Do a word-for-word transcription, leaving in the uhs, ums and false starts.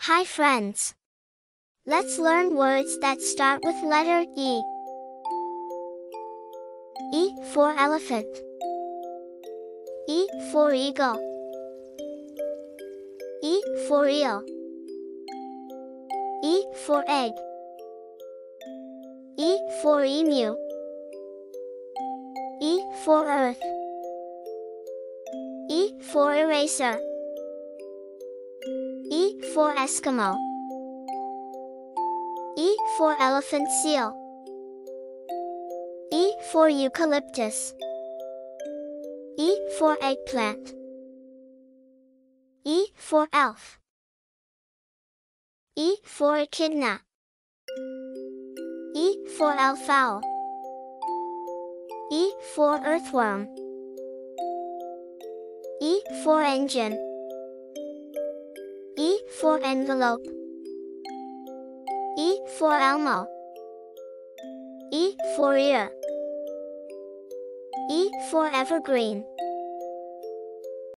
Hi friends. Let's learn words that start with letter E. E for elephant. E for eagle. E for eel. E for egg. E for emu. E for earth. E for eraser. E for Eskimo. E for elephant seal. E for eucalyptus. E for eggplant. E for elf. E for echidna. E for elfowl. E for earthworm. E for engine. E for envelope. E for Elmo. E for ear. E for evergreen.